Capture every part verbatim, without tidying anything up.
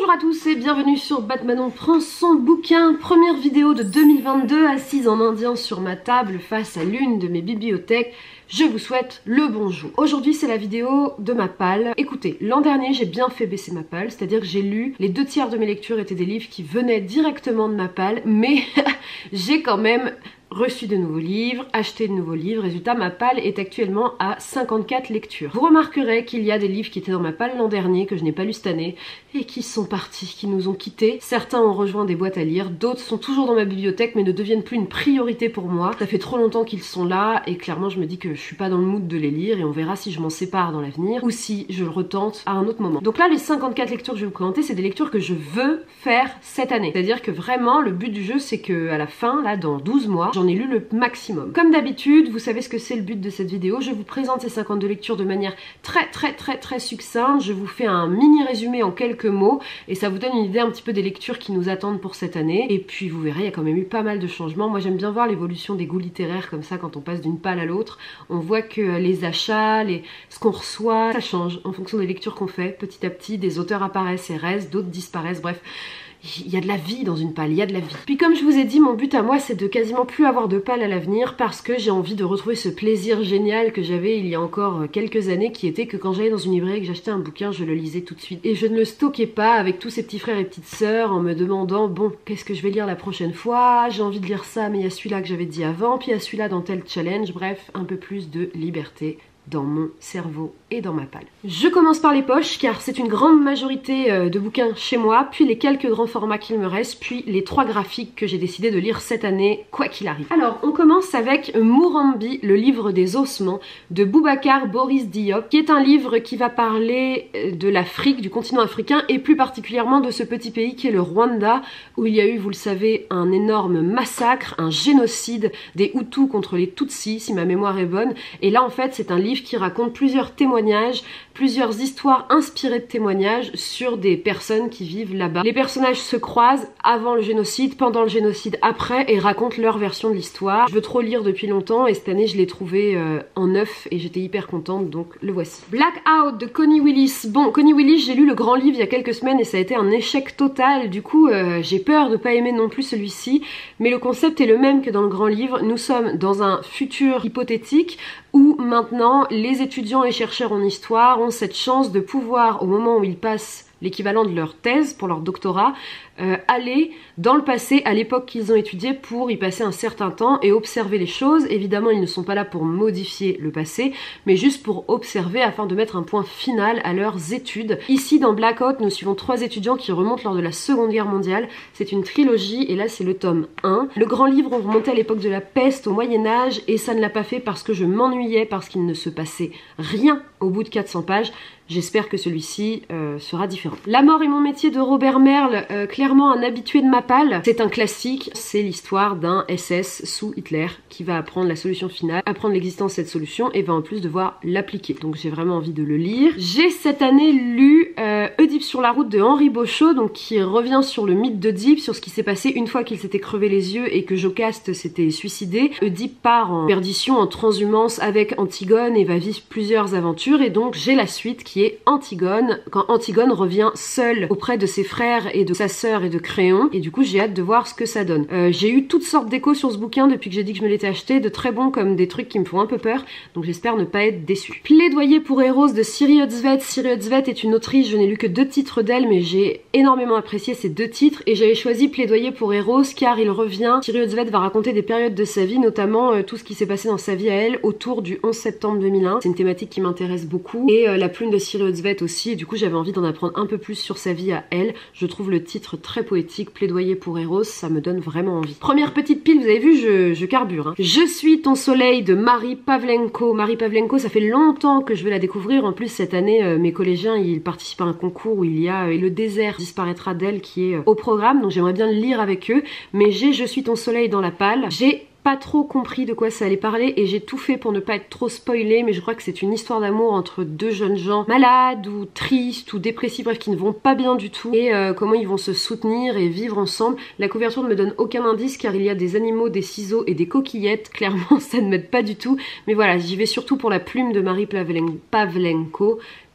Bonjour à tous et bienvenue sur Batmanon prend son bouquin, première vidéo de deux mille vingt-deux, assise en indien sur ma table face à l'une de mes bibliothèques. Je vous souhaite le bonjour. Aujourd'hui c'est la vidéo de ma palle. Écoutez, l'an dernier j'ai bien fait baisser ma palle, c'est-à-dire que j'ai lu, les deux tiers de mes lectures étaient des livres qui venaient directement de ma palle, mais j'ai quand même reçu de nouveaux livres, acheté de nouveaux livres. Résultat, ma palle est actuellement à cinquante-quatre lectures. Vous remarquerez qu'il y a des livres qui étaient dans ma palle l'an dernier, que je n'ai pas lu cette année, et qui sont partis, qui nous ont quittés. Certains ont rejoint des boîtes à lire, d'autres sont toujours dans ma bibliothèque, mais ne deviennent plus une priorité pour moi. Ça fait trop longtemps qu'ils sont là, et clairement je me dis que je suis pas dans le mood de les lire, et on verra si je m'en sépare dans l'avenir, ou si je le retente à un autre moment. Donc là, les cinquante-quatre lectures que je vais vous présenter, c'est des lectures que je veux faire cette année. C'est-à-dire que vraiment, le but du jeu, c'est que à la fin, là, dans douze mois, j'en ai lu le maximum. Comme d'habitude, vous savez ce que c'est le but de cette vidéo, je vous présente ces cinquante-deux lectures de manière très très très très succincte, je vous fais un mini résumé en quelques mots, et ça vous donne une idée un petit peu des lectures qui nous attendent pour cette année, et puis vous verrez, il y a quand même eu pas mal de changements. Moi j'aime bien voir l'évolution des goûts littéraires comme ça, quand on passe d'une palle à l'autre, on voit que les achats, les... ce qu'on reçoit, ça change en fonction des lectures qu'on fait, petit à petit, des auteurs apparaissent et restent, d'autres disparaissent, bref. Il y a de la vie dans une palle, il y a de la vie. Puis comme je vous ai dit, mon but à moi c'est de quasiment plus avoir de palle à l'avenir parce que j'ai envie de retrouver ce plaisir génial que j'avais il y a encore quelques années, qui était que quand j'allais dans une librairie et que j'achetais un bouquin, je le lisais tout de suite. Et je ne le stockais pas avec tous ces petits frères et petites sœurs en me demandant bon, qu'est-ce que je vais lire la prochaine fois, j'ai envie de lire ça mais il y a celui-là que j'avais dit avant, puis il y a celui-là dans tel challenge, bref, un peu plus de liberté dans mon cerveau et dans ma palle. Je commence par les poches car c'est une grande majorité de bouquins chez moi, puis les quelques grands formats qu'il me reste, puis les trois graphiques que j'ai décidé de lire cette année, quoi qu'il arrive. Alors on commence avec Mourambi, le livre des ossements de Boubacar Boris Diop, qui est un livre qui va parler de l'Afrique, du continent africain, et plus particulièrement de ce petit pays qui est le Rwanda, où il y a eu, vous le savez, un énorme massacre, un génocide des Hutus contre les Tutsis, si ma mémoire est bonne, et là en fait c'est un livre qui raconte plusieurs témoignages, plusieurs histoires inspirées de témoignages sur des personnes qui vivent là-bas. Les personnages se croisent avant le génocide, pendant le génocide, après, et racontent leur version de l'histoire. Je veux trop lire depuis longtemps et cette année je l'ai trouvé euh, en neuf et j'étais hyper contente, donc le voici. Blackout de Connie Willis. Bon, Connie Willis, j'ai lu le grand livre il y a quelques semaines et ça a été un échec total, du coup euh, j'ai peur de pas aimer non plus celui-ci, mais le concept est le même que dans le grand livre. Nous sommes dans un futur hypothétique où maintenant les étudiants et chercheurs en histoire ont cette chance de pouvoir, au moment où ils passent l'équivalent de leur thèse pour leur doctorat, euh, aller dans le passé, à l'époque qu'ils ont étudié, pour y passer un certain temps et observer les choses. Évidemment, ils ne sont pas là pour modifier le passé, mais juste pour observer afin de mettre un point final à leurs études. Ici, dans Blackout, nous suivons trois étudiants qui remontent lors de la Seconde Guerre mondiale. C'est une trilogie, et là, c'est le tome un. Le grand livre, on remontait à l'époque de la peste, au Moyen-Âge, et ça ne l'a pas fait parce que je m'ennuyais, parce qu'il ne se passait rien au bout de quatre cents pages. J'espère que celui-ci euh, sera différent. La mort est mon métier de Robert Merle, euh, clairement un habitué de ma palle. C'est un classique, c'est l'histoire d'un S S sous Hitler qui va apprendre la solution finale, apprendre l'existence de cette solution et va en plus devoir l'appliquer. Donc j'ai vraiment envie de le lire. J'ai cette année lu euh, Oedipe sur la route de Henri Boschot, donc qui revient sur le mythe d'Oedipe, sur ce qui s'est passé une fois qu'il s'était crevé les yeux et que Jocaste s'était suicidé. Oedipe part en perdition, en transhumance avec Antigone et va vivre plusieurs aventures, et donc j'ai la suite qui est Antigone, quand Antigone revient seule auprès de ses frères et de sa sœur et de Créon, et du coup j'ai hâte de voir ce que ça donne. Euh, j'ai eu toutes sortes d'échos sur ce bouquin depuis que j'ai dit que je me l'étais acheté, de très bons comme des trucs qui me font un peu peur, donc j'espère ne pas être déçue. Plaidoyer pour Eros de Siri Otzvet. Siri Otzvet est une autrice, je n'ai lu que deux titres d'elle, mais j'ai énormément apprécié ces deux titres, et j'avais choisi Plaidoyer pour Eros car il revient. Siri Otzvet va raconter des périodes de sa vie, notamment euh, tout ce qui s'est passé dans sa vie à elle autour du onze septembre deux mille un. C'est une thématique qui m'intéresse beaucoup, et euh, la plume de Siri Otzvet aussi, et du coup j'avais envie d'en apprendre un peu plus sur sa vie à elle. Je trouve le titre très poétique, Plaidoyer pour Eros, ça me donne vraiment envie. Première petite pile, vous avez vu, je, je carbure. Hein. Je suis ton soleil de Marie Pavlenko. Marie Pavlenko, ça fait longtemps que je veux la découvrir. En plus, cette année, euh, mes collégiens, ils participent à un concours où il y a euh, Et le désert disparaîtra d'elle qui est euh, au programme, donc j'aimerais bien le lire avec eux. Mais j'ai Je suis ton soleil dans la palle. J'ai pas trop compris de quoi ça allait parler et j'ai tout fait pour ne pas être trop spoilée, mais je crois que c'est une histoire d'amour entre deux jeunes gens malades ou tristes ou dépressifs, bref, qui ne vont pas bien du tout, et euh, comment ils vont se soutenir et vivre ensemble. La couverture ne me donne aucun indice car il y a des animaux, des ciseaux et des coquillettes, clairement ça ne m'aide pas du tout, mais voilà, j'y vais surtout pour la plume de Marie Pavlenko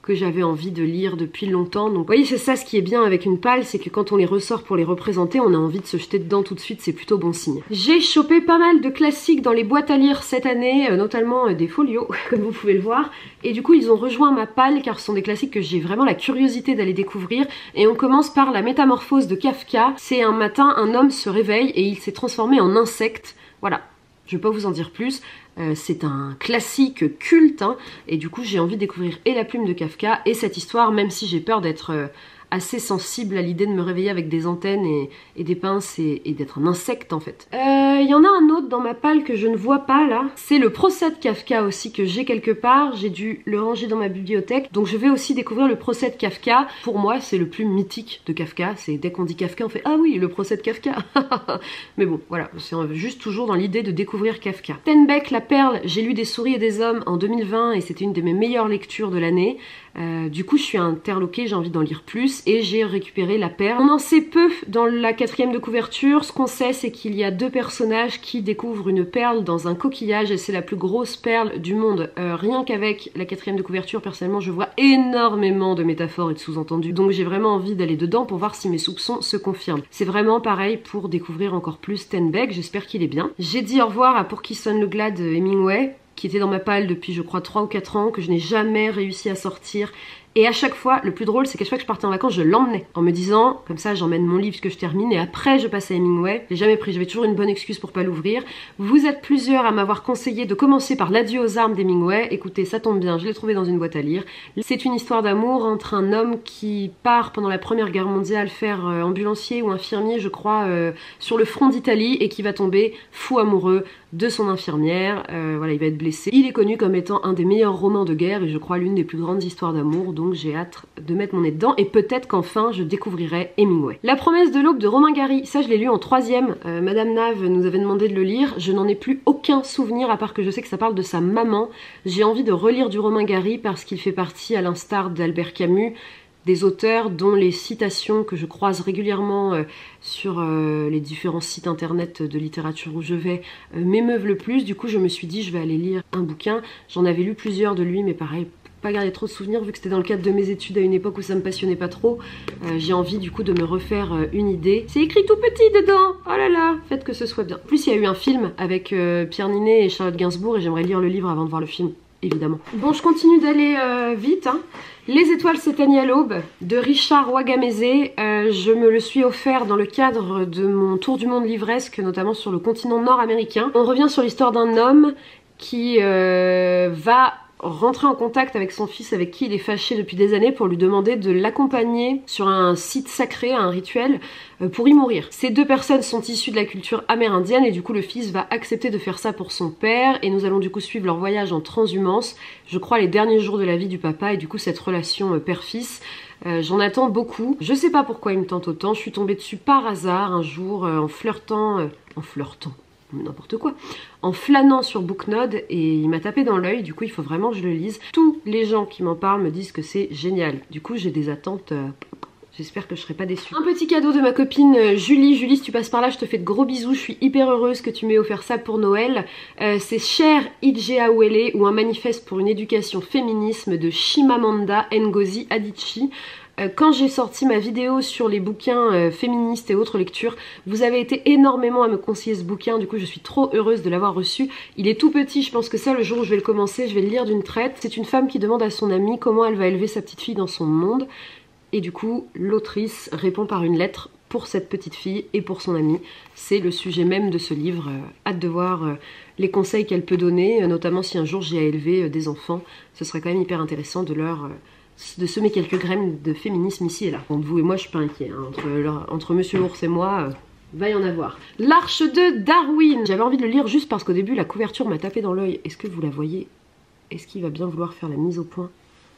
que j'avais envie de lire depuis longtemps. Donc vous voyez, c'est ça ce qui est bien avec une palle, c'est que quand on les ressort pour les représenter, on a envie de se jeter dedans tout de suite, c'est plutôt bon signe. J'ai chopé pas mal de classiques dans les boîtes à lire cette année, euh, notamment euh, des folios, comme vous pouvez le voir. Et du coup, ils ont rejoint ma palle car ce sont des classiques que j'ai vraiment la curiosité d'aller découvrir. Et on commence par La Métamorphose de Kafka. C'est un matin, un homme se réveille et il s'est transformé en insecte. Voilà. Je ne vais pas vous en dire plus, euh, c'est un classique culte, hein, et du coup j'ai envie de découvrir et La Plume de Kafka et cette histoire, même si j'ai peur d'être euh, assez sensible à l'idée de me réveiller avec des antennes et, et des pinces et, et d'être un insecte en fait. Il euh, y en a un autre dans ma palle que je ne vois pas là, c'est le procès de Kafka aussi que j'ai quelque part, j'ai dû le ranger dans ma bibliothèque, donc je vais aussi découvrir le procès de Kafka. Pour moi c'est le plus mythique de Kafka, c'est dès qu'on dit Kafka on fait ah oui le procès de Kafka. Mais bon voilà, c'est juste toujours dans l'idée de découvrir Kafka. Steinbeck, La Perle, j'ai lu Des souris et des hommes en deux mille vingt et c'était une de mes meilleures lectures de l'année. Euh, du coup je suis interloquée, j'ai envie d'en lire plus et j'ai récupéré La Perle. On en sait peu dans la quatrième de couverture, ce qu'on sait c'est qu'il y a deux personnages qui découvrent une perle dans un coquillage et c'est la plus grosse perle du monde. Euh, rien qu'avec la quatrième de couverture, personnellement je vois énormément de métaphores et de sous-entendus, donc j'ai vraiment envie d'aller dedans pour voir si mes soupçons se confirment. C'est vraiment pareil pour découvrir encore plus Steinbeck, j'espère qu'il est bien. J'ai dit au revoir à Pour qui sonne le glas de Hemingway, qui était dans ma palle depuis je crois trois ou quatre ans, que je n'ai jamais réussi à sortir. Et à chaque fois, le plus drôle, c'est qu'à chaque fois que je partais en vacances, je l'emmenais en me disant, comme ça j'emmène mon livre que je termine et après je passe à Hemingway. Je l'ai jamais pris, j'avais toujours une bonne excuse pour pas l'ouvrir. Vous êtes plusieurs à m'avoir conseillé de commencer par L'Adieu aux armes d'Hemingway. Écoutez, ça tombe bien, je l'ai trouvé dans une boîte à lire. C'est une histoire d'amour entre un homme qui part pendant la Première Guerre mondiale faire euh, ambulancier ou infirmier, je crois, euh, sur le front d'Italie et qui va tomber fou amoureux de son infirmière. Euh, voilà, il va être blessé. Il est connu comme étant un des meilleurs romans de guerre et je crois l'une des plus grandes histoires d'amour, donc j'ai hâte de mettre mon nez dedans et peut-être qu'enfin je découvrirai Hemingway. La promesse de l'aube de Romain Gary, ça je l'ai lu en troisième, euh, Madame Nave nous avait demandé de le lire, je n'en ai plus aucun souvenir à part que je sais que ça parle de sa maman. J'ai envie de relire du Romain Gary parce qu'il fait partie, à l'instar d'Albert Camus, des auteurs dont les citations que je croise régulièrement euh, sur euh, les différents sites internet de littérature où je vais euh, m'émeuvent le plus. Du coup je me suis dit je vais aller lire un bouquin, j'en avais lu plusieurs de lui mais pareil, pas garder trop de souvenirs vu que c'était dans le cadre de mes études à une époque où ça me passionnait pas trop. Euh, j'ai envie du coup de me refaire euh, une idée. C'est écrit tout petit dedans, oh là là, faites que ce soit bien. En plus il y a eu un film avec euh, Pierre Ninet et Charlotte Gainsbourg et j'aimerais lire le livre avant de voir le film. Évidemment. Bon, je continue d'aller euh, vite. Hein. Les étoiles s'éteignent à l'aube de Richard Wagamese. Euh, je me le suis offert dans le cadre de mon tour du monde livresque, notamment sur le continent nord-américain. On revient sur l'histoire d'un homme qui euh, va rentrer en contact avec son fils avec qui il est fâché depuis des années pour lui demander de l'accompagner sur un site sacré, un rituel, pour y mourir. Ces deux personnes sont issues de la culture amérindienne et du coup le fils va accepter de faire ça pour son père et nous allons du coup suivre leur voyage en transhumance, je crois les derniers jours de la vie du papa et du coup cette relation père-fils. Euh, J'en attends beaucoup. Je sais pas pourquoi il me tente autant, je suis tombée dessus par hasard un jour euh, en flirtant, euh, en flirtant, n'importe quoi, en flânant sur Booknode et il m'a tapé dans l'œil, du coup il faut vraiment que je le lise. Tous les gens qui m'en parlent me disent que c'est génial, du coup j'ai des attentes, euh, j'espère que je serai pas déçue. Un petit cadeau de ma copine Julie. Julie, si tu passes par là, je te fais de gros bisous, je suis hyper heureuse que tu m'aies offert ça pour Noël. Euh, c'est Cher Ijeawele ou un manifeste pour une éducation féminisme de Chimamanda Ngozi Adichie. Quand j'ai sorti ma vidéo sur les bouquins euh, féministes et autres lectures, vous avez été énormément à me conseiller ce bouquin, du coup je suis trop heureuse de l'avoir reçu. Il est tout petit, je pense que ça le jour où je vais le commencer, je vais le lire d'une traite. C'est une femme qui demande à son amie comment elle va élever sa petite fille dans son monde. Et du coup l'autrice répond par une lettre pour cette petite fille et pour son amie. C'est le sujet même de ce livre. Euh, hâte de voir euh, les conseils qu'elle peut donner, euh, notamment si un jour j'ai à élever euh, des enfants. Ce serait quand même hyper intéressant de leur... Euh, de semer quelques graines de féminisme ici et là. Entre vous et moi, je suis pas inquiet. Hein. Entre, leur, entre Monsieur l'ours et moi, euh, va y en avoir. L'Arche de Darwin. J'avais envie de le lire juste parce qu'au début, la couverture m'a tapé dans l'œil. Est-ce que vous la voyez? Est-ce qu'il va bien vouloir faire la mise au point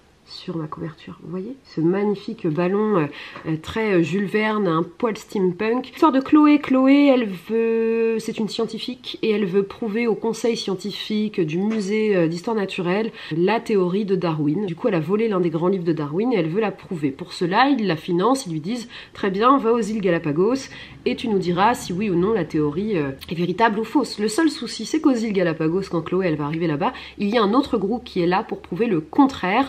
sur ma couverture? Vous voyez ce magnifique ballon euh, euh, très euh, Jules Verne, un poil steampunk. L'histoire de Chloé. Chloé, elle veut, c'est une scientifique et elle veut prouver au conseil scientifique du musée euh, d'histoire naturelle la théorie de Darwin. Du coup, elle a volé l'un des grands livres de Darwin et elle veut la prouver. Pour cela, ils la financent, ils lui disent très bien, va aux îles Galapagos et tu nous diras si oui ou non la théorie euh, est véritable ou fausse. Le seul souci, c'est qu'aux îles Galapagos, quand Chloé elle va arriver là-bas, il y a un autre groupe qui est là pour prouver le contraire et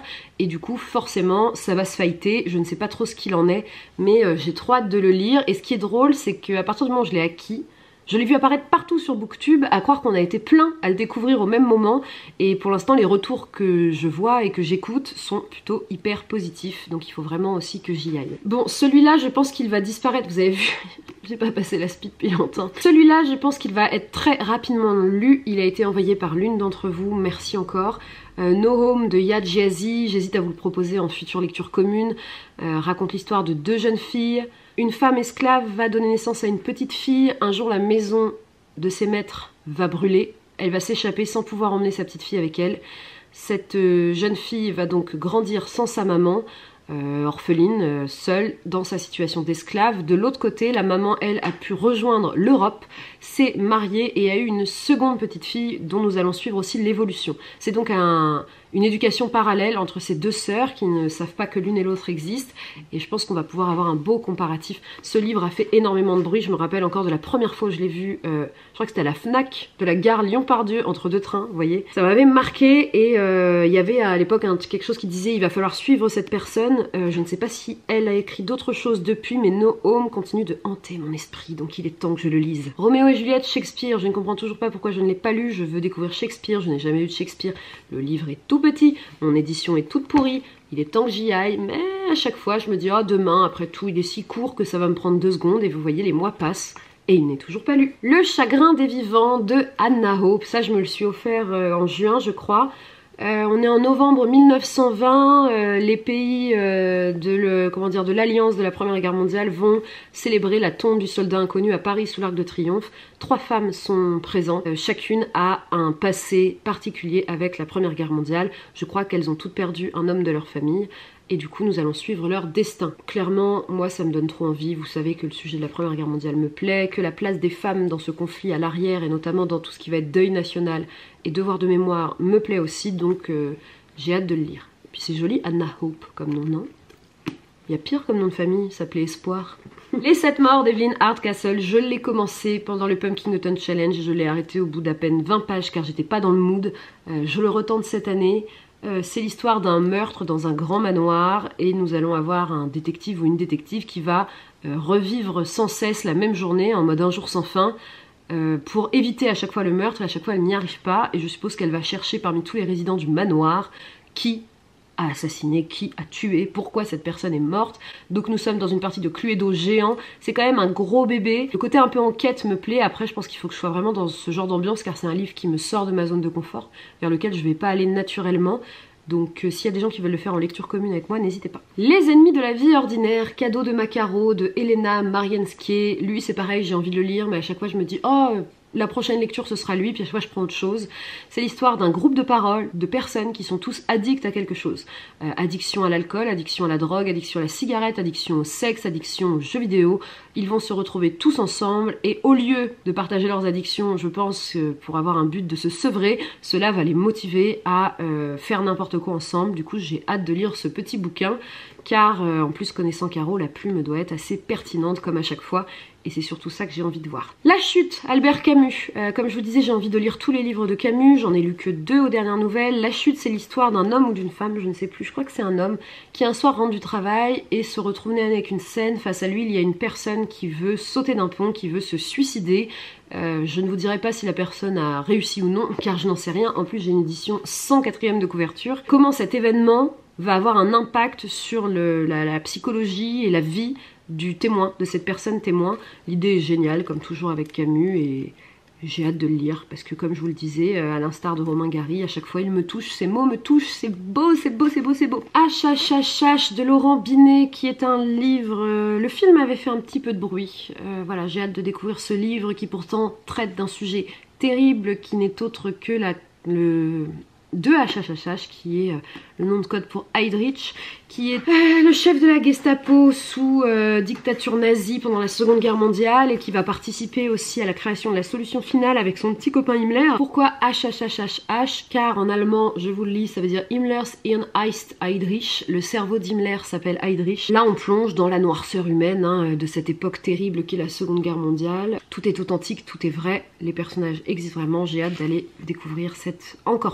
du coup forcément ça va se fighter, je ne sais pas trop ce qu'il en est, mais euh, j'ai trop hâte de le lire. Et ce qui est drôle, c'est qu'à partir du moment où je l'ai acquis, je l'ai vu apparaître partout sur Booktube, à croire qu'on a été plein à le découvrir au même moment, et pour l'instant les retours que je vois et que j'écoute sont plutôt hyper positifs, donc il faut vraiment aussi que j'y aille. Bon, celui-là je pense qu'il va disparaître, vous avez vu, j'ai pas passé la speed depuis longtemps. Celui-là je pense qu'il va être très rapidement lu, il a été envoyé par l'une d'entre vous, merci encore. Euh, No Home de Yad Jazzy, j'hésite à vous le proposer en future lecture commune, euh, raconte l'histoire de deux jeunes filles. Une femme esclave va donner naissance à une petite fille. Un jour, la maison de ses maîtres va brûler. Elle va s'échapper sans pouvoir emmener sa petite fille avec elle. Cette euh, jeune fille va donc grandir sans sa maman, euh, orpheline, euh, seule, dans sa situation d'esclave. De l'autre côté, la maman, elle, a pu rejoindre l'Europe, s'est mariée et a eu une seconde petite fille dont nous allons suivre aussi l'évolution. C'est donc un... une éducation parallèle entre ces deux sœurs qui ne savent pas que l'une et l'autre existent, et je pense qu'on va pouvoir avoir un beau comparatif. Ce livre a fait énormément de bruit, je me rappelle encore de la première fois où je l'ai vu, euh, je crois que c'était à la Fnac de la gare Lyon-Pardieu, entre deux trains, vous voyez. Ça m'avait marqué, et il euh, y avait à l'époque quelque chose qui disait il va falloir suivre cette personne. Euh, je ne sais pas si elle a écrit d'autres choses depuis, mais No Home continue de hanter mon esprit, donc il est temps que je le lise. Roméo et Juliette, Shakespeare, je ne comprends toujours pas pourquoi je ne l'ai pas lu, je veux découvrir Shakespeare, je n'ai jamais lu de Shakespeare, le livre est tout petit, mon édition est toute pourrie, il est temps que j'y aille, mais à chaque fois je me dis, oh demain, après tout, il est si court que ça va me prendre deux secondes, et vous voyez, les mois passent, et il n'est toujours pas lu. Le Chagrin des vivants de Hannah Hope, ça je me le suis offert euh, en juin, je crois. Euh, on est en novembre mille neuf cent vingt, euh, les pays euh, de le, comment dire, de l'Alliance de la Première Guerre mondiale vont célébrer la tombe du soldat inconnu à Paris sous l'Arc de Triomphe. Trois femmes sont présentes, euh, chacune a un passé particulier avec la Première Guerre mondiale. Je crois qu'elles ont toutes perdu un homme de leur famille. Et du coup, nous allons suivre leur destin. Clairement, moi, ça me donne trop envie. Vous savez que le sujet de la Première Guerre mondiale me plaît, que la place des femmes dans ce conflit à l'arrière, et notamment dans tout ce qui va être deuil national et devoir de mémoire, me plaît aussi. Donc, euh, j'ai hâte de le lire. Et puis, c'est joli, Hannah Hope comme nom, non? Il y a pire comme nom de famille, ça s'appelait Espoir. Les sept morts d'Evelyn Hardcastle, je l'ai commencé pendant le Pumpkin Autumn Challenge. Je l'ai arrêté au bout d'à peine vingt pages car j'étais pas dans le mood. Euh, je le retente cette année. Euh, c'est l'histoire d'un meurtre dans un grand manoir et nous allons avoir un détective ou une détective qui va euh, revivre sans cesse la même journée en mode un jour sans fin euh, pour éviter à chaque fois le meurtre, et à chaque fois elle n'y arrive pas, et je suppose qu'elle va chercher parmi tous les résidents du manoir qui a assassiné, qui a tué, pourquoi cette personne est morte. Donc nous sommes dans une partie de Cluedo géant, c'est quand même un gros bébé. Le côté un peu enquête me plaît, après je pense qu'il faut que je sois vraiment dans ce genre d'ambiance car c'est un livre qui me sort de ma zone de confort, vers lequel je vais pas aller naturellement. Donc euh, s'il y a des gens qui veulent le faire en lecture commune avec moi, n'hésitez pas. Les ennemis de la vie ordinaire, cadeau de Macaro, de Elena Marienskier. Lui c'est pareil, j'ai envie de le lire, mais à chaque fois je me dis oh la prochaine lecture ce sera lui, puis à chaque fois je prends autre chose. C'est l'histoire d'un groupe de paroles, de personnes qui sont tous addicts à quelque chose. Euh, addiction à l'alcool, addiction à la drogue, addiction à la cigarette, addiction au sexe, addiction aux jeux vidéo. Ils vont se retrouver tous ensemble et au lieu de partager leurs addictions, je pense que pour avoir un but de se sevrer, cela va les motiver à euh, faire n'importe quoi ensemble. Du coup j'ai hâte de lire ce petit bouquin car euh, en plus connaissant Caro, la plume doit être assez pertinente comme à chaque fois. Et c'est surtout ça que j'ai envie de voir. La Chute, Albert Camus. Euh, comme je vous disais, j'ai envie de lire tous les livres de Camus. J'en ai lu que deux aux dernières nouvelles. La Chute, c'est l'histoire d'un homme ou d'une femme, je ne sais plus, je crois que c'est un homme, qui un soir rentre du travail et se retrouve nez à nez avec une scène. Face à lui, il y a une personne qui veut sauter d'un pont, qui veut se suicider. Euh, je ne vous dirai pas si la personne a réussi ou non, car je n'en sais rien. En plus, j'ai une édition cent quatrième de couverture. Comment cet événement va avoir un impact sur le, la, la psychologie et la vie du témoin, de cette personne témoin. L'idée est géniale, comme toujours avec Camus, et j'ai hâte de le lire, parce que comme je vous le disais, à l'instar de Romain Gary, à chaque fois il me touche, ces mots me touchent, c'est beau, c'est beau, c'est beau, c'est beau. H H H H de Laurent Binet, qui est un livre... Euh, le film avait fait un petit peu de bruit. Euh, voilà, j'ai hâte de découvrir ce livre qui pourtant traite d'un sujet terrible, qui n'est autre que la... le... de H H H H, qui est euh, le nom de code pour Heydrich, qui est euh, le chef de la Gestapo sous euh, dictature nazie pendant la Seconde Guerre mondiale, et qui va participer aussi à la création de la solution finale avec son petit copain Himmler. Pourquoi H H H H H? Car en allemand, je vous le lis, ça veut dire Himmlers Hirn heißt Heydrich, le cerveau d'Himmler s'appelle Heydrich. Là on plonge dans la noirceur humaine hein, de cette époque terrible qu'est la Seconde Guerre mondiale. Tout est authentique, tout est vrai, les personnages existent vraiment, j'ai hâte d'aller découvrir cette, encore plus cette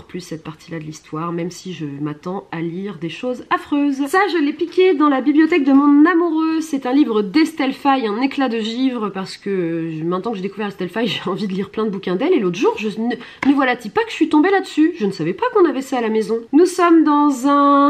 partie-là de l'histoire, même si je m'attends à lire des choses affreuses. Ça, je l'ai piqué dans la bibliothèque de mon amoureux. C'est un livre d'Estelle Faye, un éclat de givre, parce que maintenant que j'ai découvert Estelle Faye, j'ai envie de lire plein de bouquins d'elle. Et l'autre jour, je ne, ne voilà-t-il pas que je suis tombée là-dessus. Je ne savais pas qu'on avait ça à la maison. Nous sommes dans un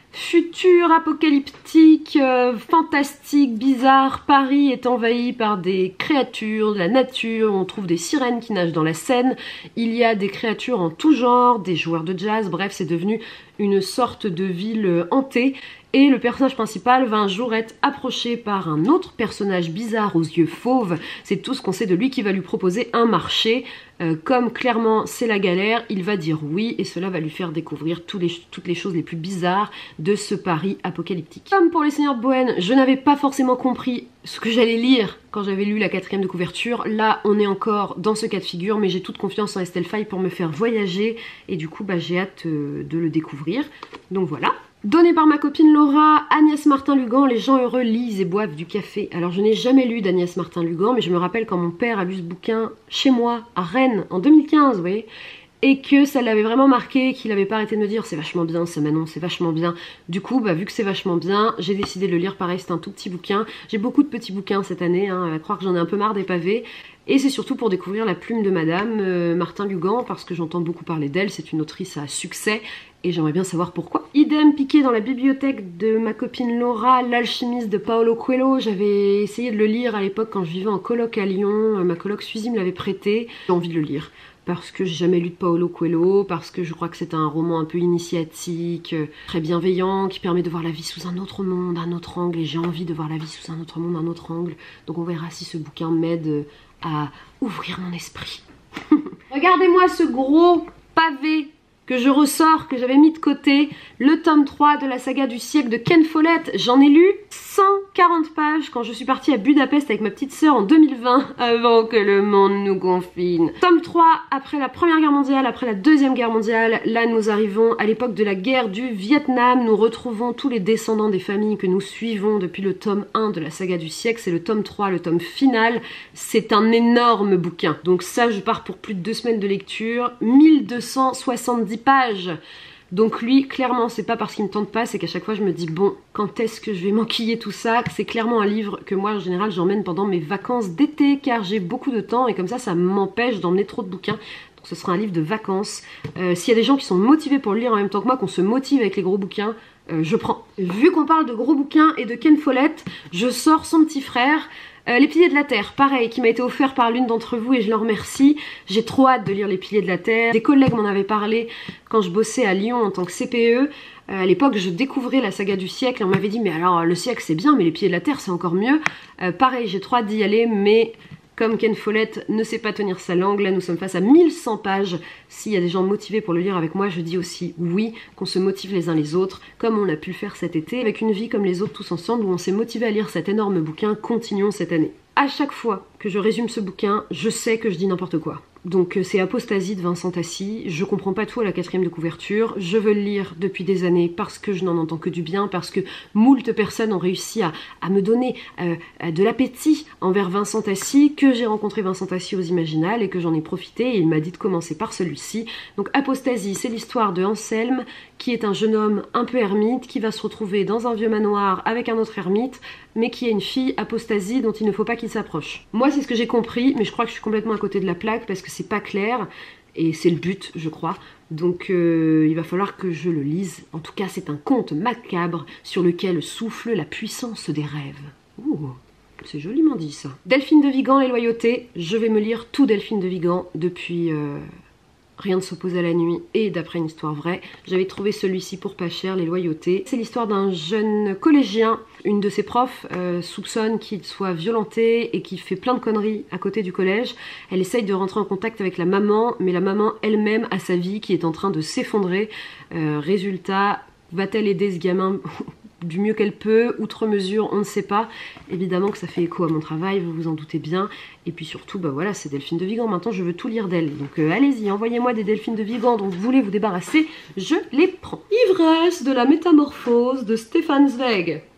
futur apocalyptique, euh, fantastique, bizarre. Paris est envahi par des créatures de la nature, on trouve des sirènes qui nagent dans la Seine, il y a des créatures en tout genre, des joueurs de jazz, bref c'est devenu une sorte de ville hantée. Et le personnage principal va un jour être approché par un autre personnage bizarre aux yeux fauves. C'est tout ce qu'on sait de lui, qui va lui proposer un marché. Euh, comme clairement c'est la galère, il va dire oui et cela va lui faire découvrir tous les, toutes les choses les plus bizarres de ce Paris apocalyptique. Comme pour les Seigneurs de Bohème, je n'avais pas forcément compris ce que j'allais lire quand j'avais lu la quatrième de couverture. Là on est encore dans ce cas de figure, mais j'ai toute confiance en Estelle Faye pour me faire voyager et du coup bah, j'ai hâte euh, de le découvrir. Donc voilà. Donné par ma copine Laura, Agnès Martin-Lugan, Les gens heureux lisent et boivent du café. Alors je n'ai jamais lu d'Agnès Martin-Lugan, mais je me rappelle quand mon père a lu ce bouquin chez moi, à Rennes, en deux mille quinze, vous voyez, et que ça l'avait vraiment marqué, qu'il n'avait pas arrêté de me dire c'est vachement bien ça Manon, c'est vachement bien. Du coup, bah, vu que c'est vachement bien, j'ai décidé de le lire. Pareil, c'est un tout petit bouquin. J'ai beaucoup de petits bouquins cette année, hein, à croire que j'en ai un peu marre des pavés. Et c'est surtout pour découvrir La plume de Madame euh, Martin-Lugan, parce que j'entends beaucoup parler d'elle, c'est une autrice à succès. Et j'aimerais bien savoir pourquoi. Idem piqué dans la bibliothèque de ma copine Laura, L'alchimiste de Paolo Coelho. J'avais essayé de le lire à l'époque quand je vivais en coloc à Lyon. Ma coloc Suzy me l'avait prêté. J'ai envie de le lire. Parce que j'ai jamais lu de Paolo Coelho, parce que je crois que c'est un roman un peu initiatique, très bienveillant, qui permet de voir la vie sous un autre monde, un autre angle. Et j'ai envie de voir la vie sous un autre monde, un autre angle. Donc on verra si ce bouquin m'aide à ouvrir mon esprit. Regardez-moi ce gros pavé que je ressors, que j'avais mis de côté, le tome trois de la saga du siècle de Ken Follett. J'en ai lu cent quarante pages quand je suis partie à Budapest avec ma petite sœur en deux mille vingt, avant que le monde nous confine. Tome trois, après la première guerre mondiale, après la deuxième guerre mondiale, là nous arrivons à l'époque de la guerre du Vietnam. Nous retrouvons tous les descendants des familles que nous suivons depuis le tome un de la saga du siècle. C'est le tome trois, le tome final. C'est un énorme bouquin. Donc ça, je pars pour plus de deux semaines de lecture. mille deux cent soixante-dix pages. Donc lui, clairement, c'est pas parce qu'il me tente pas, c'est qu'à chaque fois je me dis bon, quand est-ce que je vais m'enquiller tout ça? C'est clairement un livre que moi en général j'emmène pendant mes vacances d'été, car j'ai beaucoup de temps et comme ça, ça m'empêche d'emmener trop de bouquins. Donc ce sera un livre de vacances. Euh, S'il y a des gens qui sont motivés pour le lire en même temps que moi, qu'on se motive avec les gros bouquins, euh, je prends. Vu qu'on parle de gros bouquins et de Ken Follett, je sors son petit frère. Euh, les Piliers de la Terre, pareil, qui m'a été offert par l'une d'entre vous et je l'en remercie. J'ai trop hâte de lire Les Piliers de la Terre. Des collègues m'en avaient parlé quand je bossais à Lyon en tant que C P E. Euh, à l'époque, je découvrais la saga du siècle. On m'avait dit, mais alors le siècle c'est bien, mais Les Piliers de la Terre c'est encore mieux. Euh, pareil, j'ai trop hâte d'y aller, mais comme Ken Follett ne sait pas tenir sa langue, là nous sommes face à mille cent pages. S'il y a des gens motivés pour le lire avec moi, je dis aussi oui, qu'on se motive les uns les autres, comme on a pu le faire cet été, avec une vie comme les autres tous ensemble, où on s'est motivé à lire cet énorme bouquin. Continuons cette année. À chaque fois que je résume ce bouquin, je sais que je dis n'importe quoi. Donc c'est Apostasie de Vincent Tassi, je comprends pas tout à la quatrième de couverture, je veux le lire depuis des années parce que je n'en entends que du bien, parce que moult personnes ont réussi à, à me donner euh, de l'appétit envers Vincent Tassi, que j'ai rencontré Vincent Tassi aux Imaginales et que j'en ai profité et il m'a dit de commencer par celui-ci. Donc Apostasie, c'est l'histoire de Anselme, qui est un jeune homme un peu ermite, qui va se retrouver dans un vieux manoir avec un autre ermite, mais qui a une fille, Apostasie, dont il ne faut pas qu'il s'approche. Moi c'est ce que j'ai compris, mais je crois que je suis complètement à côté de la plaque parce que c'est pas clair, et c'est le but je crois, donc euh, il va falloir que je le lise. En tout cas c'est un conte macabre sur lequel souffle la puissance des rêves. Ouh, c'est joliment dit ça. Delphine de Vigan, Les Loyautés, je vais me lire tout Delphine de Vigan depuis... Euh... Rien ne s'oppose à la nuit et d'après une histoire vraie. J'avais trouvé celui-ci pour pas cher, Les Loyautés. C'est l'histoire d'un jeune collégien. Une de ses profs euh, soupçonne qu'il soit violenté et qu'il fait plein de conneries à côté du collège. Elle essaye de rentrer en contact avec la maman, mais la maman elle-même a sa vie qui est en train de s'effondrer. Euh, résultat, va-t-elle aider ce gamin du mieux qu'elle peut, outre mesure, on ne sait pas. Évidemment que ça fait écho à mon travail, vous vous en doutez bien. Et puis surtout, bah voilà, c'est Delphine de Vigan. Maintenant, je veux tout lire d'elle. Donc euh, allez-y, envoyez-moi des Delphine de Vigan dont vous voulez vous débarrasser. Je les prends. Ivresse de la métamorphose de Stefan Zweig.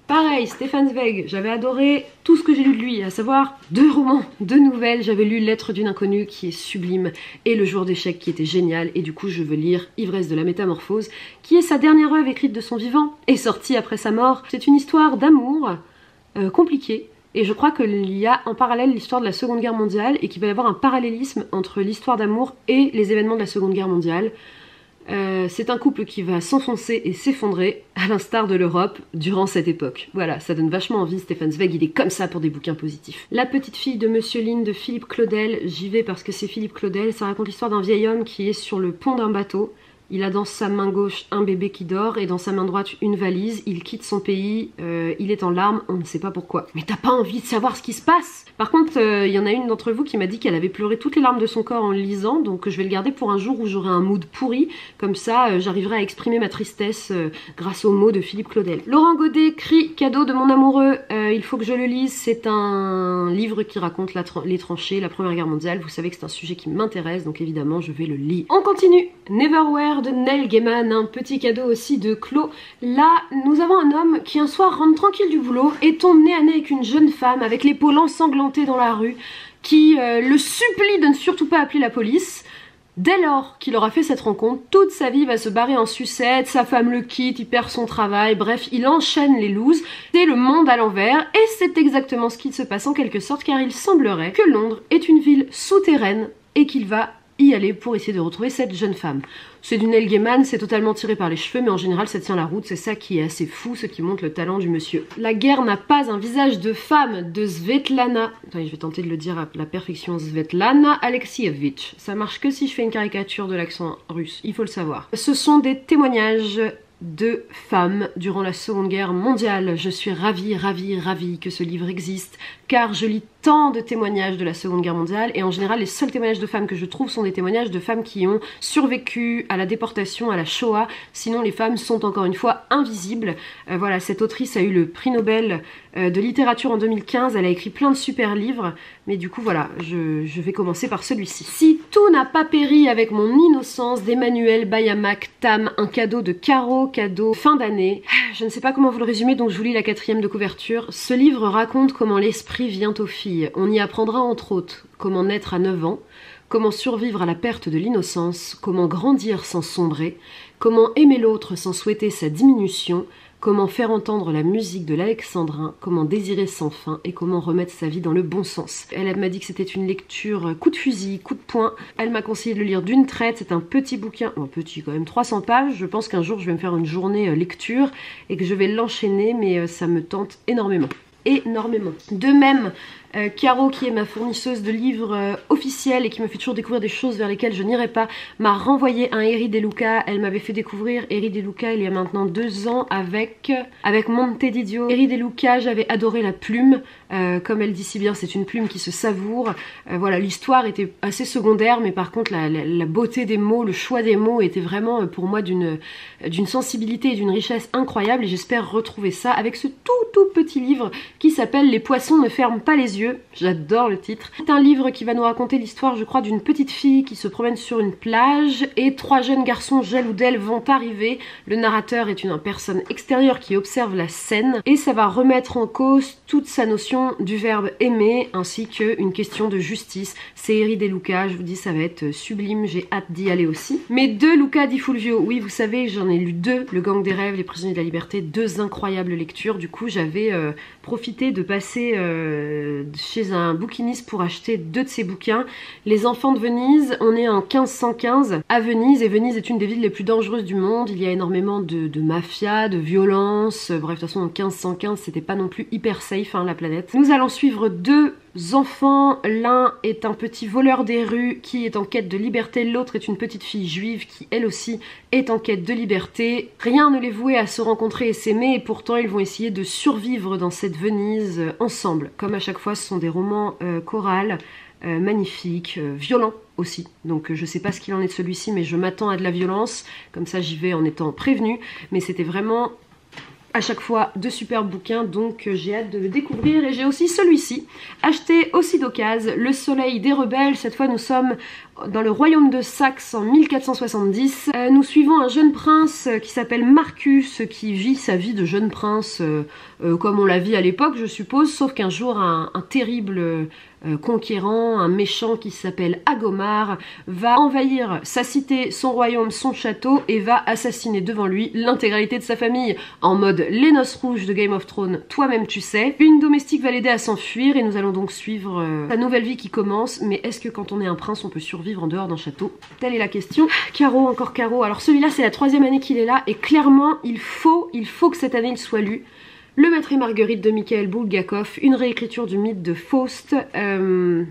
Pareil, Stefan Zweig, j'avais adoré tout ce que j'ai lu de lui, à savoir deux romans, deux nouvelles. J'avais lu Lettre d'une inconnue qui est sublime et Le joueur d'échecs qui était génial, et du coup je veux lire Ivresse de la métamorphose, qui est sa dernière œuvre écrite de son vivant et sortie après sa mort. C'est une histoire d'amour euh, compliquée, et je crois qu'il y a en parallèle l'histoire de la Seconde Guerre mondiale et qu'il va y avoir un parallélisme entre l'histoire d'amour et les événements de la Seconde Guerre mondiale. Euh, c'est un couple qui va s'enfoncer et s'effondrer, à l'instar de l'Europe, durant cette époque. Voilà, ça donne vachement envie, Stefan Zweig, il est comme ça pour des bouquins positifs. La petite fille de Monsieur Lynn de Philippe Claudel, j'y vais parce que c'est Philippe Claudel, ça raconte l'histoire d'un vieil homme qui est sur le pont d'un bateau. Il a dans sa main gauche un bébé qui dort et dans sa main droite une valise. Il quitte son pays, euh, il est en larmes, on ne sait pas pourquoi. Mais t'as pas envie de savoir ce qui se passe? Par contre, il euh, y en a une d'entre vous qui m'a dit qu'elle avait pleuré toutes les larmes de son corps en le lisant, donc je vais le garder pour un jour où j'aurai un mood pourri. Comme ça, euh, j'arriverai à exprimer ma tristesse euh, grâce aux mots de Philippe Claudel. Laurent Godet, Cri, cadeau de mon amoureux, euh, il faut que je le lise. C'est un livre qui raconte la tra les tranchées, la Première Guerre mondiale. Vous savez que c'est un sujet qui m'intéresse, donc évidemment, je vais le lire. On continue. Neverwhere de Neil Gaiman, un petit cadeau aussi de Clos. Là, nous avons un homme qui un soir rentre tranquille du boulot et tombe nez à nez avec une jeune femme avec l'épaule ensanglantée dans la rue, qui euh, le supplie de ne surtout pas appeler la police. Dès lors qu'il aura fait cette rencontre, toute sa vie va se barrer en sucette, sa femme le quitte, il perd son travail, bref, il enchaîne les looses, c'est le monde à l'envers, et c'est exactement ce qui se passe en quelque sorte, car il semblerait que Londres est une ville souterraine et qu'il va y aller pour essayer de retrouver cette jeune femme. C'est du Neil Gaiman, c'est totalement tiré par les cheveux, mais en général ça tient la route, c'est ça qui est assez fou, ce qui montre le talent du monsieur. La guerre n'a pas un visage de femme de Svetlana, attendez, je vais tenter de le dire à la perfection, Svetlana Alexievitch. Ça marche que si je fais une caricature de l'accent russe, il faut le savoir. Ce sont des témoignages de femmes durant la Seconde Guerre mondiale. Je suis ravie, ravie, ravie que ce livre existe, car je lis tant de témoignages de la Seconde Guerre mondiale, et en général les seuls témoignages de femmes que je trouve sont des témoignages de femmes qui ont survécu à la déportation, à la Shoah. Sinon les femmes sont encore une fois invisibles. Euh, voilà, cette autrice a eu le prix Nobel euh, de littérature en deux mille quinze, elle a écrit plein de super livres, mais du coup voilà, je, je vais commencer par celui-ci. Si tout n'a pas péri avec mon innocence d'Emmanuel Bayamak Tam, un cadeau de Caro, cadeau fin d'année. Je ne sais pas comment vous le résumer, donc je vous lis la quatrième de couverture. Ce livre raconte comment l'esprit vient aux filles. On y apprendra entre autres comment naître à neuf ans, comment survivre à la perte de l'innocence, comment grandir sans sombrer, comment aimer l'autre sans souhaiter sa diminution, comment faire entendre la musique de l'alexandrin, comment désirer sans fin et comment remettre sa vie dans le bon sens. Elle m'a dit que c'était une lecture coup de fusil, coup de poing. Elle m'a conseillé de le lire d'une traite. C'est un petit bouquin, un petit quand même, trois cents pages. Je pense qu'un jour je vais me faire une journée lecture et que je vais l'enchaîner, mais ça me tente énormément. énormément. De même, euh, Caro, qui est ma fournisseuse de livres euh, officiels et qui me fait toujours découvrir des choses vers lesquelles je n'irai pas, m'a renvoyé un Eri De Luca. Elle m'avait fait découvrir Eri De Luca il y a maintenant deux ans avec, avec Monte Didio. Eri De Luca, j'avais adoré la plume. Euh, comme elle dit si bien, c'est une plume qui se savoure. Euh, voilà, l'histoire était assez secondaire, mais par contre la, la, la beauté des mots, le choix des mots était vraiment pour moi d'une d'une sensibilité et d'une richesse incroyable, et j'espère retrouver ça avec ce tout tout petit livre qui s'appelle Les poissons ne ferment pas les yeux. J'adore le titre. C'est un livre qui va nous raconter l'histoire, je crois, d'une petite fille qui se promène sur une plage et trois jeunes garçons jaloux d'elle vont arriver. Le narrateur est une personne extérieure qui observe la scène et ça va remettre en cause toute sa notion du verbe aimer ainsi qu'une question de justice. C'est Eri De Luca, je vous dis, ça va être sublime, j'ai hâte d'y aller aussi. Mais deux Luca Di Fulvio, oui vous savez, j'en ai lu deux, Le Gang des rêves, Les prisonniers de la liberté, deux incroyables lectures. Du coup j'avais euh, profité de passer euh, chez un bouquiniste pour acheter deux de ses bouquins. Les enfants de Venise, on est en quinze cent quinze à Venise, et Venise est une des villes les plus dangereuses du monde. Il y a énormément de, de mafia, de violence, bref de toute façon en quinze cent quinze c'était pas non plus hyper safe hein, la planète. Nous allons suivre deux enfants, l'un est un petit voleur des rues qui est en quête de liberté, l'autre est une petite fille juive qui elle aussi est en quête de liberté. Rien ne les vouait à se rencontrer et s'aimer, et pourtant ils vont essayer de survivre dans cette Venise euh, ensemble. Comme à chaque fois, ce sont des romans euh, chorales, euh, magnifiques, euh, violents aussi. Donc euh, je sais pas ce qu'il en est de celui-ci, mais je m'attends à de la violence, comme ça j'y vais en étant prévenue, mais c'était vraiment à chaque fois de superbes bouquins, donc j'ai hâte de le découvrir. Et j'ai aussi celui-ci, acheté aussi d'occasion, Le Soleil des Rebelles. Cette fois nous sommes dans le royaume de Saxe en mille quatre cent soixante-dix. Euh, nous suivons un jeune prince qui s'appelle Marcus, qui vit sa vie de jeune prince euh, euh, comme on la vit à l'époque, je suppose, sauf qu'un jour un, un terrible euh, conquérant, un méchant qui s'appelle Agomar, va envahir sa cité, son royaume, son château et va assassiner devant lui l'intégralité de sa famille. En mode les noces rouges de Game of Thrones, toi-même tu sais. Une domestique va l'aider à s'enfuir et nous allons donc suivre euh, sa nouvelle vie qui commence. Mais est-ce que quand on est un prince, on peut survivre en dehors d'un château? Telle est la question. Caro, encore Caro. Alors celui-là, c'est la troisième année qu'il est là et clairement, il faut, il faut que cette année il soit lu. Le Maître et Marguerite de Mikhail Bulgakov, une réécriture du mythe de Faust. Euh...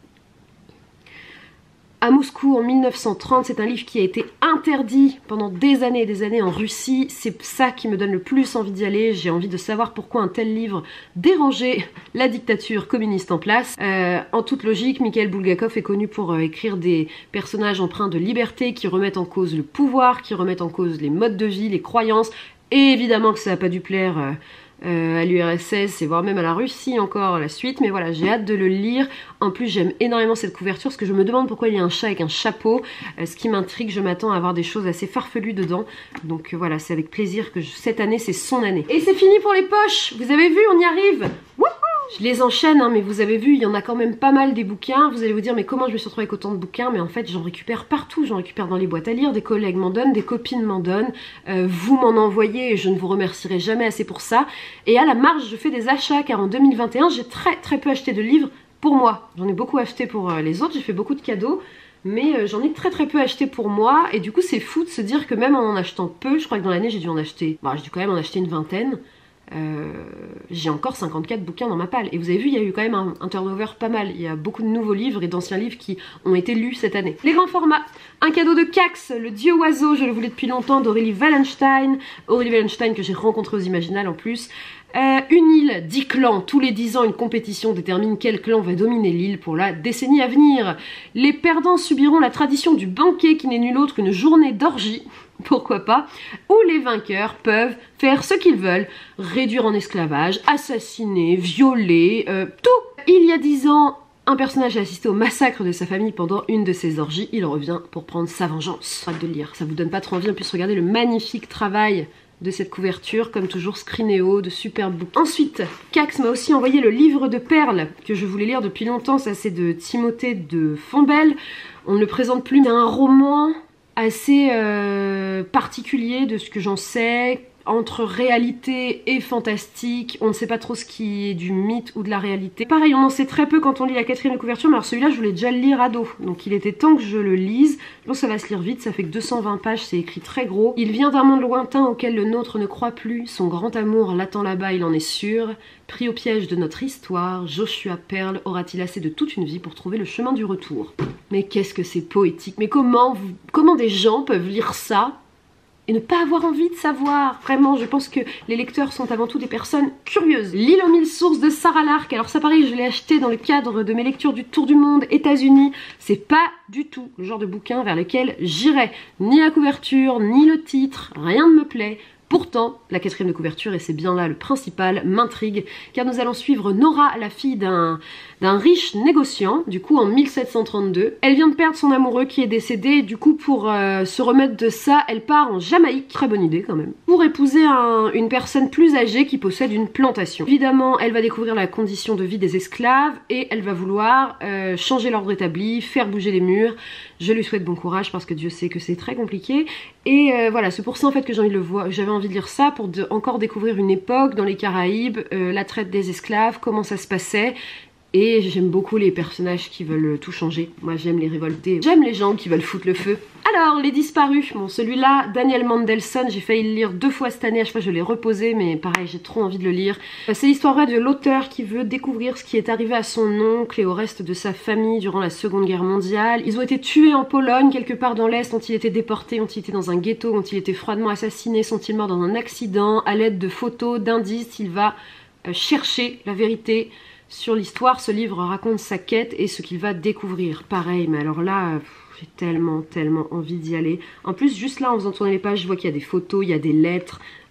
À Moscou en mille neuf cent trente, c'est un livre qui a été interdit pendant des années et des années en Russie. C'est ça qui me donne le plus envie d'y aller. J'ai envie de savoir pourquoi un tel livre dérangeait la dictature communiste en place. Euh, en toute logique, Mikhail Bulgakov est connu pour euh, écrire des personnages empreints de liberté qui remettent en cause le pouvoir, qui remettent en cause les modes de vie, les croyances. Et évidemment que ça n'a pas dû plaire... Euh, Euh, à l'U R S S et voire même à la Russie encore la suite, mais voilà, j'ai hâte de le lire. En plus j'aime énormément cette couverture parce que je me demande pourquoi il y a un chat avec un chapeau, euh, ce qui m'intrigue. Je m'attends à avoir des choses assez farfelues dedans, donc euh, voilà, c'est avec plaisir que je... cette année c'est son année. Et c'est fini pour les poches, vous avez vu, on y arrive. Wouhou! Je les enchaîne, hein, mais vous avez vu, il y en a quand même pas mal des bouquins. Vous allez vous dire, mais comment je me suis retrouvée avec autant de bouquins? Mais en fait, j'en récupère partout. J'en récupère dans les boîtes à lire, des collègues m'en donnent, des copines m'en donnent. Euh, vous m'en envoyez et je ne vous remercierai jamais assez pour ça. Et à la marge, je fais des achats, car en deux mille vingt et un, j'ai très très peu acheté de livres pour moi. J'en ai beaucoup acheté pour euh, les autres, j'ai fait beaucoup de cadeaux. Mais euh, j'en ai très très peu acheté pour moi. Et du coup, c'est fou de se dire que même en en achetant peu, je crois que dans l'année, j'ai dû en acheter... Bon, j'ai dû quand même en acheter une vingtaine. Euh, j'ai encore cinquante-quatre bouquins dans ma palle. Et vous avez vu, il y a eu quand même un, un turnover pas mal. Il y a beaucoup de nouveaux livres et d'anciens livres qui ont été lus cette année. Les grands formats. Un cadeau de Cax, le dieu oiseau, je le voulais depuis longtemps, d'Aurélie Wallenstein. Aurélie Wallenstein que j'ai rencontrée aux Imaginales en plus. Euh, une île, dix clans. Tous les dix ans, une compétition détermine quel clan va dominer l'île pour la décennie à venir. Les perdants subiront la tradition du banquet qui n'est nul autre qu'une journée d'orgie. Pourquoi pas, où les vainqueurs peuvent faire ce qu'ils veulent, réduire en esclavage, assassiner, violer, euh, tout. Il y a dix ans, un personnage a assisté au massacre de sa famille pendant une de ses orgies. Il revient pour prendre sa vengeance. Hâte de le lire, ça vous donne pas trop envie. En plus, regardez le magnifique travail de cette couverture, comme toujours Scrinéo, de superbes bouquins. Ensuite, Cax m'a aussi envoyé le livre de perles que je voulais lire depuis longtemps. Ça, c'est de Timothée de Fombelle. On ne le présente plus, mais un roman assez euh, particulier de ce que j'en sais, entre réalité et fantastique. On ne sait pas trop ce qui est du mythe ou de la réalité. Pareil, on en sait très peu quand on lit la quatrième couverture, mais alors celui-là, je voulais déjà le lire ado. Donc il était temps que je le lise. Je pense que ça va se lire vite, ça fait que deux cent vingt pages, c'est écrit très gros. Il vient d'un monde lointain auquel le nôtre ne croit plus. Son grand amour l'attend là-bas, il en est sûr. Pris au piège de notre histoire, Joshua Pearl aura-t-il assez de toute une vie pour trouver le chemin du retour? Mais qu'est-ce que c'est poétique. Mais comment, vous, comment des gens peuvent lire ça et ne pas avoir envie de savoir? Vraiment, je pense que les lecteurs sont avant tout des personnes curieuses. L'île aux mille sources de Sarah Lark. Alors ça pareil, je l'ai acheté dans le cadre de mes lectures du Tour du Monde, États-Unis. C'est pas du tout le genre de bouquin vers lequel j'irais. Ni la couverture, ni le titre, rien ne me plaît. Pourtant, la quatrième de couverture, et c'est bien là le principal, m'intrigue, car nous allons suivre Nora, la fille d'un d'un riche négociant, du coup en mille sept cent trente-deux. Elle vient de perdre son amoureux qui est décédé, et du coup pour euh, se remettre de ça, elle part en Jamaïque, très bonne idée quand même, pour épouser un, une personne plus âgée qui possède une plantation. Évidemment, elle va découvrir la condition de vie des esclaves, et elle va vouloir euh, changer l'ordre établi, faire bouger les murs. Je lui souhaite bon courage parce que Dieu sait que c'est très compliqué. Et euh, voilà, c'est pour ça en fait que j'ai envie de le voir, j'avais envie de lire ça pour de, encore découvrir une époque dans les Caraïbes, euh, la traite des esclaves, comment ça se passait. Et j'aime beaucoup les personnages qui veulent tout changer. Moi j'aime les révoltés, j'aime les gens qui veulent foutre le feu. Alors, Les Disparus, bon celui-là, Daniel Mandelson, j'ai failli le lire deux fois cette année, à chaque fois je l'ai reposé, mais pareil, j'ai trop envie de le lire. C'est l'histoire vraie de l'auteur qui veut découvrir ce qui est arrivé à son oncle et au reste de sa famille durant la Seconde Guerre mondiale. Ils ont été tués en Pologne, quelque part dans l'Est, ont-ils été déportés, ont-ils été dans un ghetto, ont-ils été froidement assassinés, sont-ils morts dans un accident? À l'aide de photos, d'indices, il va chercher la vérité sur l'histoire. Ce livre raconte sa quête et ce qu'il va découvrir. Pareil, mais alors là, j'ai tellement, tellement envie d'y aller. En plus, juste là, en faisant tourner les pages, je vois qu'il y a des photos, il y a des lettres.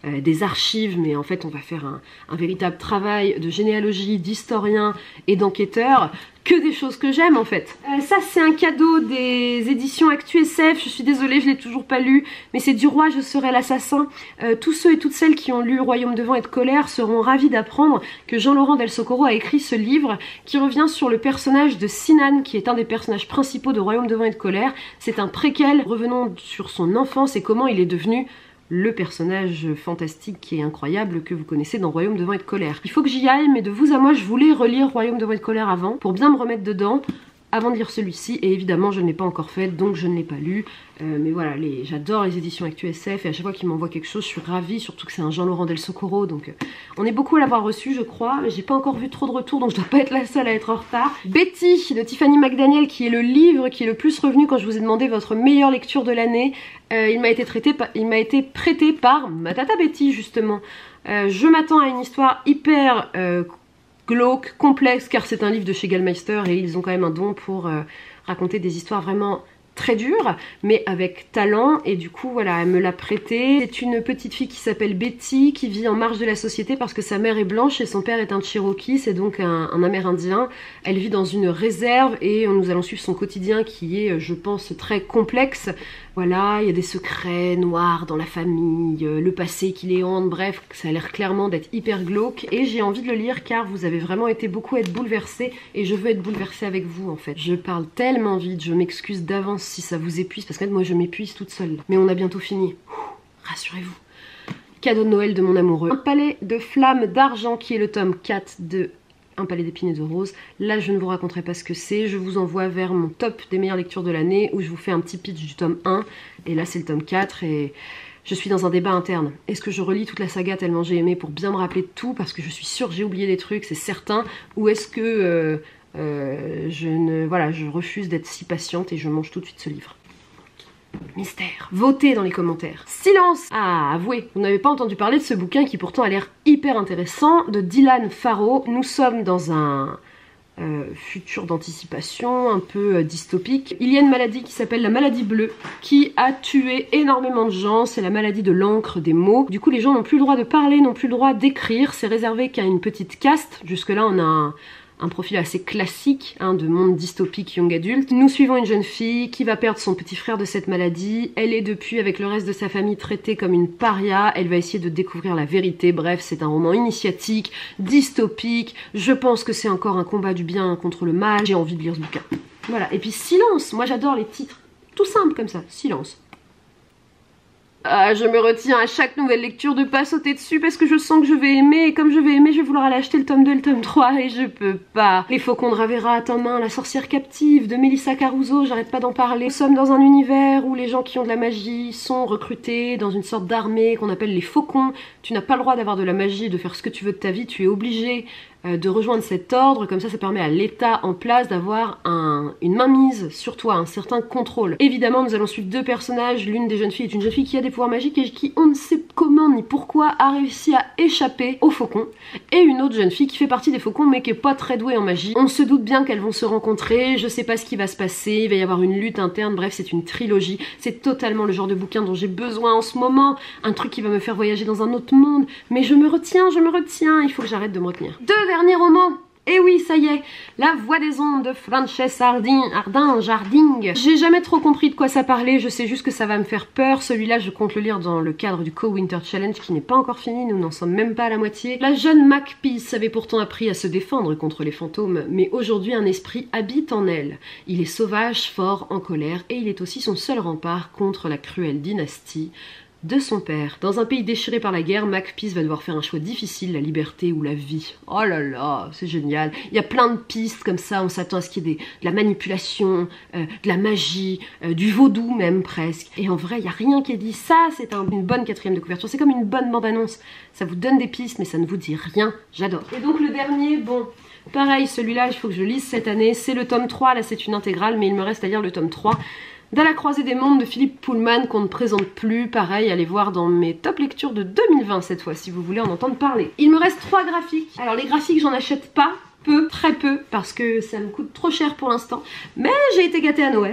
euh, des archives, mais en fait on va faire un, un véritable travail de généalogie, d'historien et d'enquêteur. Que des choses que j'aime en fait. Euh, ça c'est un cadeau des éditions Actu S F, je suis désolée je l'ai toujours pas lu, mais c'est Du roi je serai l'assassin. Euh, tous ceux et toutes celles qui ont lu Royaume de vent et de colère seront ravis d'apprendre que Jean-Laurent Del Socorro a écrit ce livre qui revient sur le personnage de Sinan, qui est un des personnages principaux de Royaume de vent et de colère. C'est un préquel revenant sur son enfance et comment il est devenu le personnage fantastique qui est incroyable que vous connaissez dans Royaume de vent et de colère. Il faut que j'y aille, mais de vous à moi, je voulais relire Royaume de vent et de colère avant, pour bien me remettre dedans, avant de lire celui-ci, et évidemment je ne l'ai pas encore fait, donc je ne l'ai pas lu. Euh, mais voilà, les... j'adore les éditions Actu S F, et à chaque fois qu'ils m'envoient quelque chose, je suis ravie, surtout que c'est un Jean-Laurent Del Socorro, donc euh, on est beaucoup à l'avoir reçu, je crois, mais j'ai pas encore vu trop de retours, donc je dois pas être la seule à être en retard. Betty, de Tiffany McDaniel, qui est le livre qui est le plus revenu quand je vous ai demandé votre meilleure lecture de l'année. Euh, il m'a été, été prêté par ma tata Betty, justement. Euh, je m'attends à une histoire hyper... Euh, glauque, complexe, car c'est un livre de chez Gallmeister et ils ont quand même un don pour euh, raconter des histoires vraiment très dures, mais avec talent, et du coup voilà, elle me l'a prêté. C'est une petite fille qui s'appelle Betty, qui vit en marge de la société parce que sa mère est blanche et son père est un Cherokee, c'est donc un, un Amérindien. Elle vit dans une réserve et nous allons suivre son quotidien qui est, je pense, très complexe. Voilà, il y a des secrets noirs dans la famille, le passé qui les hante, bref, ça a l'air clairement d'être hyper glauque et j'ai envie de le lire car vous avez vraiment été beaucoup à être bouleversés et je veux être bouleversée avec vous en fait. Je parle tellement vite, je m'excuse d'avance si ça vous épuise parce que moi je m'épuise toute seule. Mais on a bientôt fini, rassurez-vous. Cadeau de Noël de mon amoureux. Un palais de flammes d'argent qui est le tome quatre de Un palais d'épines et de roses. Là je ne vous raconterai pas ce que c'est, je vous envoie vers mon top des meilleures lectures de l'année où je vous fais un petit pitch du tome un et là c'est le tome quatre et je suis dans un débat interne. Est-ce que je relis toute la saga tellement j'ai aimé pour bien me rappeler de tout parce que je suis sûre que j'ai oublié des trucs, c'est certain, ou est-ce que euh, euh, je ne voilà je refuse d'être si patiente et je mange tout de suite ce livre. Mystère. Votez dans les commentaires. Silence. Ah, avouez, vous n'avez pas entendu parler de ce bouquin qui pourtant a l'air hyper intéressant, de Dylan Farrow. Nous sommes dans un euh, futur d'anticipation un peu euh, dystopique. Il y a une maladie qui s'appelle la maladie bleue, qui a tué énormément de gens. C'est la maladie de l'encre, des mots. Du coup, les gens n'ont plus le droit de parler, n'ont plus le droit d'écrire. C'est réservé qu'à une petite caste. Jusque-là, on a un... un profil assez classique hein, de monde dystopique young adulte. Nous suivons une jeune fille qui va perdre son petit frère de cette maladie. Elle est depuis avec le reste de sa famille traitée comme une paria. Elle va essayer de découvrir la vérité. Bref, c'est un roman initiatique, dystopique. Je pense que c'est encore un combat du bien contre le mal. J'ai envie de lire ce bouquin. Voilà, et puis silence. Moi j'adore les titres tout simples comme ça, silence. Ah, je me retiens à chaque nouvelle lecture de pas sauter dessus parce que je sens que je vais aimer et comme je vais aimer je vais vouloir aller acheter le tome deux et le tome trois et je peux pas. Les Faucons de Ravera à tome un, La sorcière captive de Melissa Caruso, j'arrête pas d'en parler. Nous sommes dans un univers où les gens qui ont de la magie sont recrutés dans une sorte d'armée qu'on appelle les Faucons. Tu n'as pas le droit d'avoir de la magie, de faire ce que tu veux de ta vie, tu es obligé de rejoindre cet ordre, comme ça ça permet à l'État en place d'avoir un, une mainmise sur toi, un certain contrôle. Évidemment nous allons suivre deux personnages, l'une des jeunes filles est une jeune fille qui a des pouvoirs magiques et qui on ne sait comment ni pourquoi a réussi à échapper aux faucons, et une autre jeune fille qui fait partie des faucons mais qui est pas très douée en magie. On se doute bien qu'elles vont se rencontrer, je sais pas ce qui va se passer, il va y avoir une lutte interne, bref c'est une trilogie, c'est totalement le genre de bouquin dont j'ai besoin en ce moment, un truc qui va me faire voyager dans un autre monde, mais je me retiens, je me retiens, il faut que j'arrête de me retenir. Deux dernier roman. Et oui, ça y est, La Voix des Ondes de Frances Harding, Harding, Harding. J'ai jamais trop compris de quoi ça parlait, je sais juste que ça va me faire peur. Celui-là, je compte le lire dans le cadre du Co-Winter Challenge qui n'est pas encore fini, nous n'en sommes même pas à la moitié. La jeune Makepeace avait pourtant appris à se défendre contre les fantômes, mais aujourd'hui un esprit habite en elle. Il est sauvage, fort, en colère, et il est aussi son seul rempart contre la cruelle dynastie de son père. Dans un pays déchiré par la guerre, Makepeace va devoir faire un choix difficile, la liberté ou la vie. Oh là là, c'est génial. Il y a plein de pistes comme ça, on s'attend à ce qu'il y ait des, de la manipulation, euh, de la magie, euh, du vaudou même presque. Et en vrai, il n'y a rien qui est dit. Ça, c'est un, une bonne quatrième de couverture. C'est comme une bonne bande-annonce. Ça vous donne des pistes, mais ça ne vous dit rien. J'adore. Et donc le dernier, bon... pareil, celui-là, il faut que je le lise cette année. C'est le tome trois, là c'est une intégrale, mais il me reste à lire le tome trois. Dans la croisée des mondes de Philippe Pullman qu'on ne présente plus, pareil, allez voir dans mes top lectures de deux mille vingt cette fois si vous voulez en entendre parler. Il me reste trois graphiques. Alors les graphiques j'en achète pas, peu, très peu, parce que ça me coûte trop cher pour l'instant. Mais j'ai été gâtée à Noël.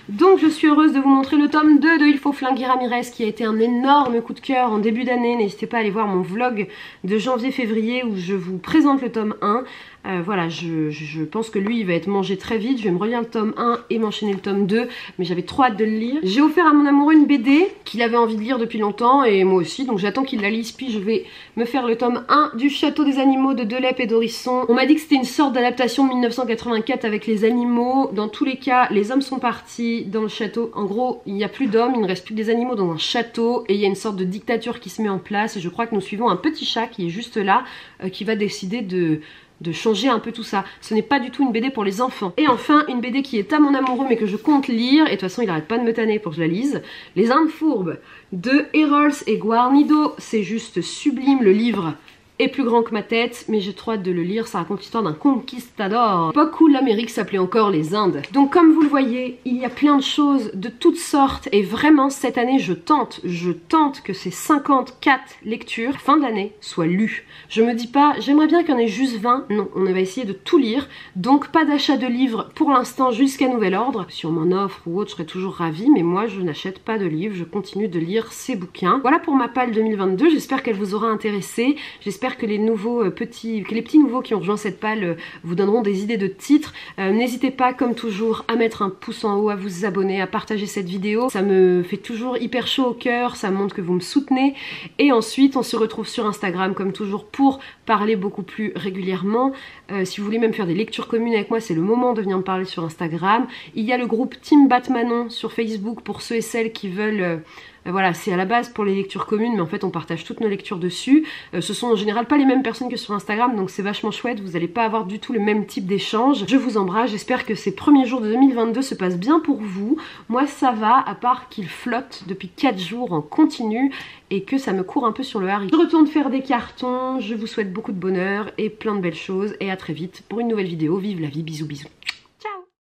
Donc je suis heureuse de vous montrer le tome deux de Il faut flinguer Ramirez qui a été un énorme coup de cœur en début d'année. N'hésitez pas à aller voir mon vlog de janvier-février où je vous présente le tome un. Euh, voilà, je, je pense que lui il va être mangé très vite. Je vais me relire le tome un et m'enchaîner le tome deux, mais j'avais trop hâte de le lire. J'ai offert à mon amoureux une B D qu'il avait envie de lire depuis longtemps et moi aussi, donc j'attends qu'il la lise, puis je vais me faire le tome un du Château des animaux de Delep et d'Orisson. On m'a dit que c'était une sorte d'adaptation de mille neuf cent quatre-vingt-quatre avec les animaux. Dans tous les cas, les hommes sont partis dans le château. En gros, il n'y a plus d'hommes, il ne reste plus que des animaux dans un château et il y a une sorte de dictature qui se met en place et je crois que nous suivons un petit chat qui est juste là, euh, qui va décider de... de changer un peu tout ça. Ce n'est pas du tout une B D pour les enfants. Et enfin, une B D qui est à mon amoureux mais que je compte lire, et de toute façon il arrête pas de me tanner pour que je la lise. Les Indes fourbes de Erols et Guarnido. C'est juste sublime, le livre est plus grand que ma tête, mais j'ai trop hâte de le lire. Ça raconte l'histoire d'un conquistador. Pas cool, l'Amérique s'appelait encore les Indes. Donc comme vous le voyez, il y a plein de choses de toutes sortes et vraiment cette année je tente, je tente que ces cinquante-quatre lectures fin d'année soient lues. Je me dis pas, j'aimerais bien qu'il y en ait juste vingt, non, on va essayer de tout lire. Donc pas d'achat de livres pour l'instant jusqu'à nouvel ordre. Si on m'en offre ou autre, je serais toujours ravie, mais moi je n'achète pas de livres, je continue de lire ces bouquins. Voilà pour ma palle deux mille vingt-deux, j'espère qu'elle vous aura intéressé, j'espère que les nouveaux euh, petits, que les petits nouveaux qui ont rejoint cette palle euh, vous donneront des idées de titres. Euh, N'hésitez pas, comme toujours, à mettre un pouce en haut, à vous abonner, à partager cette vidéo. Ça me fait toujours hyper chaud au cœur, ça montre que vous me soutenez. Et ensuite, on se retrouve sur Instagram, comme toujours, pour parler beaucoup plus régulièrement. Euh, si vous voulez même faire des lectures communes avec moi, c'est le moment de venir me parler sur Instagram. Il y a le groupe Team Batmanon sur Facebook pour ceux et celles qui veulent... Euh, Voilà, c'est à la base pour les lectures communes, mais en fait on partage toutes nos lectures dessus. Euh, ce sont en général pas les mêmes personnes que sur Instagram, donc c'est vachement chouette, vous n'allez pas avoir du tout le même type d'échange. Je vous embrasse, j'espère que ces premiers jours de deux mille vingt-deux se passent bien pour vous. Moi ça va, à part qu'il flotte depuis quatre jours en continu et que ça me court un peu sur le haricot. Je retourne faire des cartons, je vous souhaite beaucoup de bonheur et plein de belles choses, et à très vite pour une nouvelle vidéo. Vive la vie, bisous bisous.